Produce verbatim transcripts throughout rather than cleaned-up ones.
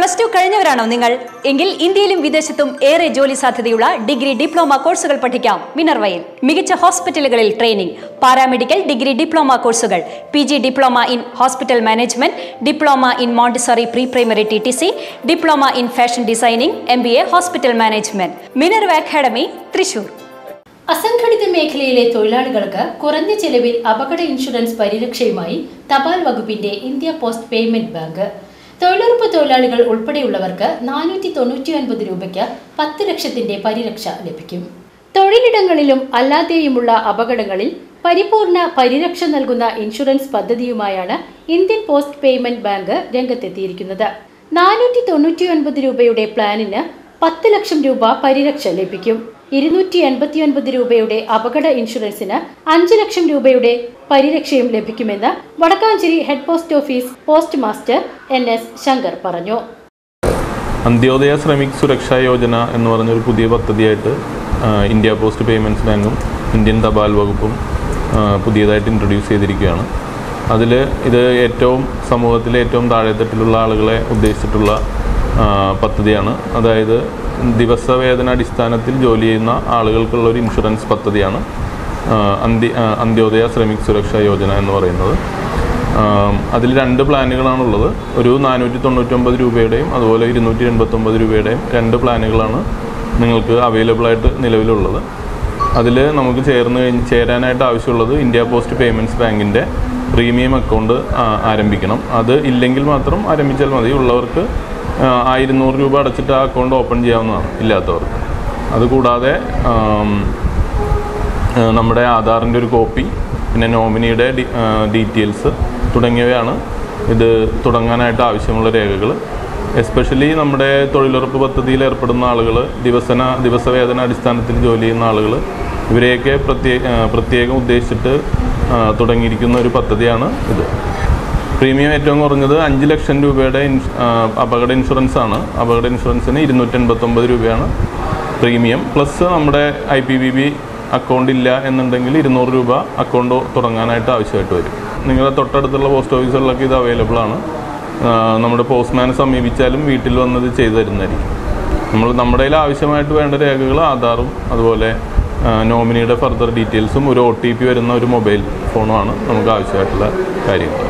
Plus two കഴിഞ്ഞവരാണോ നിങ്ങൾ? എങ്കിൽ ഇന്ത്യയിലും വിദേശത്തും ഏറെ ജോലി സാധ്യതയുള്ള ഡിഗ്രി ഡിപ്ലോമ കോഴ്സുകൾ പഠിക്കാം മിനർവയിൽ. മികച്ച ഹോസ്പിറ്റലുകളിൽ ട്രെയിനിംഗ്, പാരാമെഡിക്കൽ ഡിഗ്രി ഡിപ്ലോമ കോഴ്സുകൾ, P G diploma in hospital management, diploma in Montessori pre primary T T C, diploma in fashion designing, M B A hospital management. Minerva academy, Thrissur. അസംഘടിത മേഖലയിലെ തൊഴിലാളികൾക്ക് കുറഞ്ഞ ചെലവിൽ അപകട ഇൻഷുറൻസ് പരിരക്ഷയുമായി തപാൽ വകുപ്പിന്റെ ഇന്ത്യ പോസ്റ്റ് പേയ്മെന്റ് ബാങ്ക്. തൊഴിലുറപ്പ് തൊഴിലാളികൾ ഉൾപ്പെടെയുള്ളവർക്ക് നാനൂറ്റി തൊണ്ണൂറ്റി ഒൻപത് രൂപയ്ക്ക് പത്ത് ലക്ഷത്തിന്റെ പരിരക്ഷ ലഭിക്കും. തൊഴിലിടങ്ങളിലും അല്ലാതെയുമുള്ള അപകടങ്ങളിൽ പരിപൂർണ പരിരക്ഷ നൽകുന്ന ഇൻഷുറൻസ് പദ്ധതിയുമായാണ് ഇന്ത്യൻ പോസ്റ്റ് പേയ്മെന്റ് ബാങ്ക് രംഗത്തെത്തിയിരിക്കുന്നത്. നാനൂറ്റി തൊണ്ണൂറ്റി ഒൻപത് രൂപയുടെ പ്ലാനിന് പത്ത് ലക്ഷം രൂപ പരിരക്ഷ ലഭിക്കും. ഇരുന്നൂറ്റി എൺപത്തി ഒൻപത് രൂപയുടെ അപകട ഇൻഷുറൻസിന് അഞ്ച് ലക്ഷം രൂപയുടെ പരിരക്ഷയും ലഭിക്കുമെന്ന് Vadakkancherry head post office post master N S Shankar പറഞ്ഞു. അന്ത്യോദയ ശ്രമിക് സുരക്ഷാ യോജന എന്ന് പറഞ്ഞൊരു പുതിയ പദ്ധതിയായിട്ട് ഇന്ത്യ പോസ്റ്റ് പേയ്മെൻറ്റ്സ് ബാങ്കും ഇന്ത്യൻ തപാൽ വകുപ്പും പുതിയതായിട്ട് ഇൻട്രൊഡ്യൂസ് ചെയ്തിരിക്കുകയാണ്. അതിൽ ഇത് ഏറ്റവും സമൂഹത്തിലെ ഏറ്റവും താഴെത്തട്ടിലുള്ള ആളുകളെ ഉദ്ദേശിച്ചിട്ടുള്ള പദ്ധതിയാണ്. അതായത് ദിവസവേതന അടിസ്ഥാനത്തിൽ ജോലി ചെയ്യുന്ന ആളുകൾക്കുള്ള ഒരു ഇൻഷുറൻസ് പദ്ധതിയാണ് അന്ത്യ അന്ത്യോദയ ശ്രമിക് സുരക്ഷാ യോജന എന്ന് പറയുന്നത്. അതിൽ രണ്ട് പ്ലാനുകളാണുള്ളത്. ഒരു നാനൂറ്റി തൊണ്ണൂറ്റൊമ്പത് രൂപയുടെയും അതുപോലെ ഇരുന്നൂറ്റി എൺപത്തൊമ്പത് രൂപയുടെയും രണ്ട് പ്ലാനുകളാണ് നിങ്ങൾക്ക് അവൈലബിൾ ആയിട്ട് നിലവിലുള്ളത്. അതിൽ നമുക്ക് ചേർന്ന് കഴിഞ്ഞ് ചേരാനായിട്ട് ആവശ്യമുള്ളത് ഇന്ത്യ പോസ്റ്റ് പേയ്മെൻറ്റ്സ് ബാങ്കിൻ്റെ പ്രീമിയം അക്കൗണ്ട് ആരംഭിക്കണം. അത് ഇല്ലെങ്കിൽ മാത്രം ആരംഭിച്ചാൽ മതി. ഉള്ളവർക്ക് ആയിരത്തി രൂപ അടച്ചിട്ട് ആ അക്കൗണ്ട് ഓപ്പൺ ചെയ്യാവുന്നതാണ്, ഇല്ലാത്തവർക്ക്. അതുകൂടാതെ നമ്മുടെ ആധാറിൻ്റെ ഒരു കോപ്പി, പിന്നെ നോമിനിയുടെ ഡീറ്റെയിൽസ് തുടങ്ങിയവയാണ് ഇത് തുടങ്ങാനായിട്ട് ആവശ്യമുള്ള രേഖകൾ. എസ്പെഷ്യലി നമ്മുടെ തൊഴിലുറപ്പ് പദ്ധതിയിൽ ഏർപ്പെടുന്ന ആളുകൾ, ദിവസന ദിവസവേതന അടിസ്ഥാനത്തിൽ ജോലി ചെയ്യുന്ന ആളുകൾ, ഇവരെയൊക്കെ പ്രത്യേക പ്രത്യേകം ഉദ്ദേശിച്ചിട്ട് തുടങ്ങിയിരിക്കുന്ന ഒരു പദ്ധതിയാണ് ഇത്. പ്രീമിയം ഏറ്റവും കുറഞ്ഞത് അഞ്ച് ലക്ഷം രൂപയുടെ അപകട ഇൻഷുറൻസ് ആണ്. അപകട ഇൻഷുറൻസിന് ഇരുന്നൂറ്റി എൺപത്തൊമ്പത് രൂപയാണ് പ്രീമിയം. പ്ലസ് നമ്മുടെ I P B B account ഇല്ല എന്നുണ്ടെങ്കിൽ ഇരുന്നൂറ് രൂപ അക്കൗണ്ട് തുടങ്ങാനായിട്ട് ആവശ്യമായിട്ട് വരും. നിങ്ങളുടെ തൊട്ടടുത്തുള്ള പോസ്റ്റ് ഓഫീസുകളിലൊക്കെ ഇത് അവൈലബിൾ ആണ്. നമ്മുടെ പോസ്റ്റ്മാനെ സമീപിച്ചാലും വീട്ടിൽ വന്നത് ചെയ്തു തരുന്നതായിരിക്കും. നമ്മൾ നമ്മുടെ കയ്യിൽ ആവശ്യമായിട്ട് വേണ്ട രേഖകൾ ആധാറും അതുപോലെ നോമിനിയുടെ ഫർദർ ഡീറ്റെയിൽസും ഒരു ഒ ടി പി വരുന്ന ഒരു മൊബൈൽ ഫോണുമാണ് നമുക്ക് ആവശ്യമായിട്ടുള്ള കാര്യങ്ങൾ.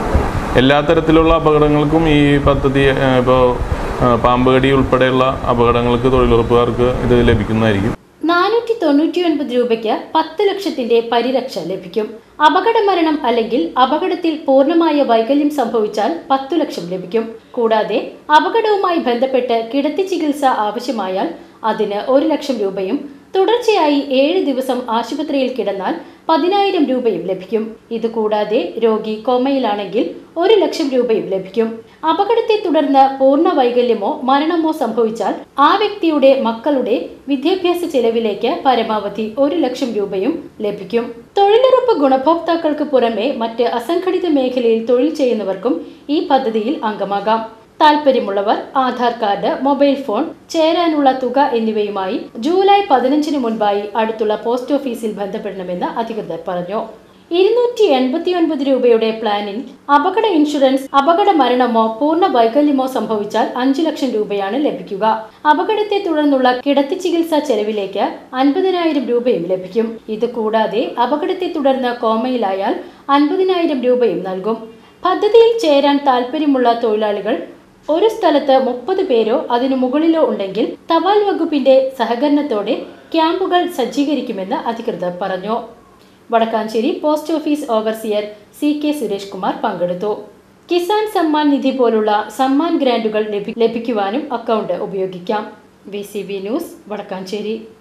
എല്ലാ തരത്തിലുള്ള അപകടങ്ങൾക്കും ഈ പദ്ധതി, ഇപ്പോൾ പാമ്പുകടി ഉൾപ്പെടെയുള്ള അപകടങ്ങൾക്ക് തൊഴിലുറപ്പുകാർക്ക് ഇത് ലഭിക്കുന്നതായിരിക്കും. നാനൂറ്റി തൊണ്ണൂറ്റി ഒൻപത് രൂപയ്ക്ക് പത്ത് ലക്ഷത്തിന്റെ പരിരക്ഷ ലഭിക്കും. അപകട മരണം അല്ലെങ്കിൽ അപകടത്തിൽ പൂർണ്ണമായ വൈകല്യം സംഭവിച്ചാൽ പത്തു ലക്ഷം ലഭിക്കും. കൂടാതെ അപകടവുമായി ബന്ധപ്പെട്ട് കിടത്തി ചികിത്സ ആവശ്യമായാൽ അതിന് ഒരു ലക്ഷം രൂപയും തുടർച്ചയായി ഏഴ് ദിവസം ആശുപത്രിയിൽ കിടന്നാൽ പതിനായിരം രൂപയും ലഭിക്കും. ഇതുകൂടാതെ രോഗി കോമയിലാണെങ്കിൽ ഒരു ലക്ഷം രൂപയും ലഭിക്കും. അപകടത്തെ തുടർന്ന് പൂർണ്ണ വൈകല്യമോ മരണമോ സംഭവിച്ചാൽ ആ വ്യക്തിയുടെ മക്കളുടെ വിദ്യാഭ്യാസ ചെലവിലേക്ക് പരമാവധി ഒരു ലക്ഷം രൂപയും ലഭിക്കും. തൊഴിലുറപ്പ് ഗുണഭോക്താക്കൾക്ക് പുറമെ മറ്റ് അസംഘടിത മേഖലയിൽ തൊഴിൽ ചെയ്യുന്നവർക്കും ഈ പദ്ധതിയിൽ അംഗമാകാം. താൽപര്യമുള്ളവർ ആധാർ കാർഡ്, മൊബൈൽ ഫോൺ, ചേരാനുള്ള തുക എന്നിവയുമായി ജൂലൈ പതിനഞ്ചിന് മുൻപായി അടുത്തുള്ള പോസ്റ്റ് ഓഫീസിൽ ബന്ധപ്പെടണമെന്ന് അധികൃതർ പറഞ്ഞു. ഇരുന്നൂറ്റി എൺപത്തി ഒൻപത് രൂപയുടെ പ്ലാനിൽ അപകട ഇൻഷുറൻസ് അപകട മരണമോ പൂർണ്ണ വൈകല്യമോ സംഭവിച്ചാൽ അഞ്ചു ലക്ഷം രൂപയാണ് ലഭിക്കുക. അപകടത്തെ തുടർന്നുള്ള കിടത്തി ചികിത്സാ ചെലവിലേക്ക് അൻപതിനായിരം രൂപയും ലഭിക്കും. ഇത് കൂടാതെ അപകടത്തെ തുടർന്ന് കോമയിലായാൽ അൻപതിനായിരം രൂപയും നൽകും. പദ്ധതിയിൽ ചേരാൻ താൽപര്യമുള്ള തൊഴിലാളികൾ ഒരു സ്ഥലത്ത് മുപ്പത് പേരോ അതിനു മുകളിലോ ഉണ്ടെങ്കിൽ തപാൽ വകുപ്പിന്റെ സഹകരണത്തോടെ ക്യാമ്പുകൾ സജ്ജീകരിക്കുമെന്ന് അധികൃതർ പറഞ്ഞു. Vadakkancherry post office overseer C K Suresh Kumar പങ്കെടുത്തു. കിസാൻ സമ്മാൻ നിധി പോലുള്ള സമ്മാൻ ഗ്രാന്റുകൾ ലഭിക്കുവാനും അക്കൗണ്ട് ഉപയോഗിക്കാം. V C B news, Vadakkanchery.